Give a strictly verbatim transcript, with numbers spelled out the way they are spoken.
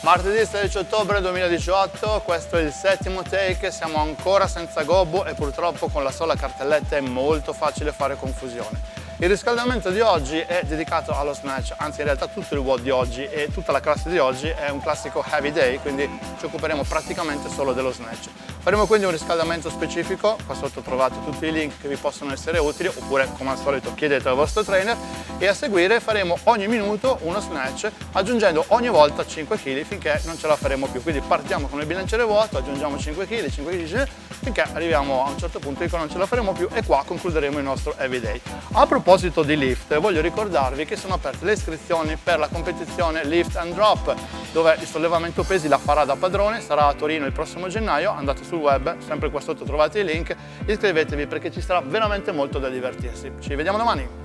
Martedì sedici ottobre duemiladiciotto, questo è il settimo take, siamo ancora senza gobbo e purtroppo con la sola cartelletta è molto facile fare confusione. Il riscaldamento di oggi è dedicato allo snatch, anzi in realtà tutto il W O D di oggi e tutta la classe di oggi è un classico heavy day, quindi ci occuperemo praticamente solo dello snatch. Faremo quindi un riscaldamento specifico, qua sotto trovate tutti i link che vi possono essere utili, oppure come al solito chiedete al vostro trainer, e a seguire faremo ogni minuto uno snatch aggiungendo ogni volta cinque chili finché non ce la faremo più. Quindi partiamo con il bilanciere vuoto, aggiungiamo cinque chili, cinque chili finché arriviamo a un certo punto in cui non ce la faremo più e qua concluderemo il nostro heavy day. A proposito di lift, voglio ricordarvi che sono aperte le iscrizioni per la competizione Lift and Drop, dove il sollevamento pesi la farà da padrone, sarà a Torino il prossimo gennaio. Andate sul web, sempre qua sotto trovate i link, iscrivetevi perché ci sarà veramente molto da divertirsi. Ci vediamo domani!